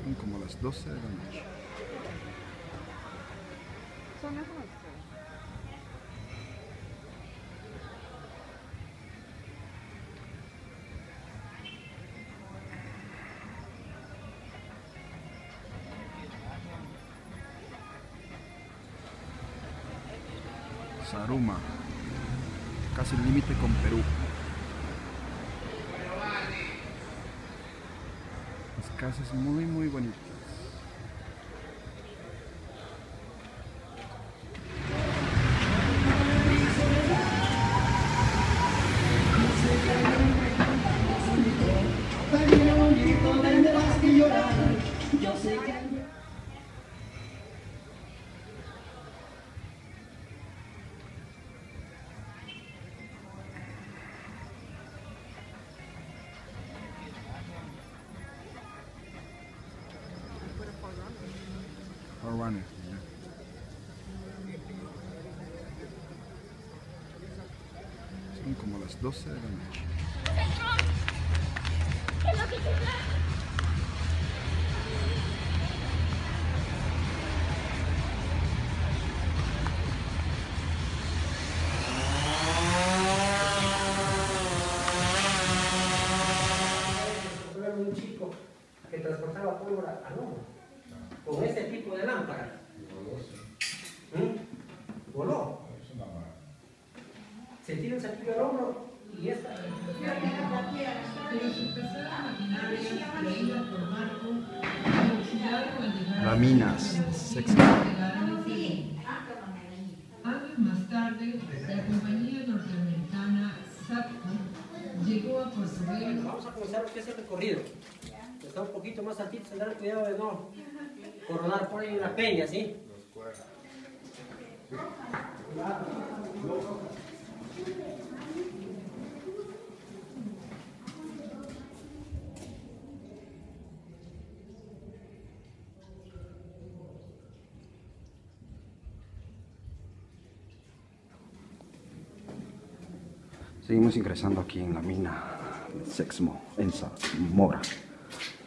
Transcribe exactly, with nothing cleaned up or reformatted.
Son como las doce de la noche. Son las once. Zaruma, casi el límite con Perú. Las casas muy muy bonitas. Runner, yeah. Son como las doce de la noche. Un chico que transportaba pólvora al hombro con ese tipo de lámpara. ¿Mm? Voló. Se tira el cepillo al hombro y esta. Laminas, sexy. Años más tarde, la compañía norteamericana Sapco llegó a Puerto Velo. Vamos a comenzar lo que es el recorrido. Está un poquito más altito, tendrán cuidado de no coronar por ahí una peña, ¿sí? Seguimos ingresando aquí en la mina de Sexmo, en Zamora.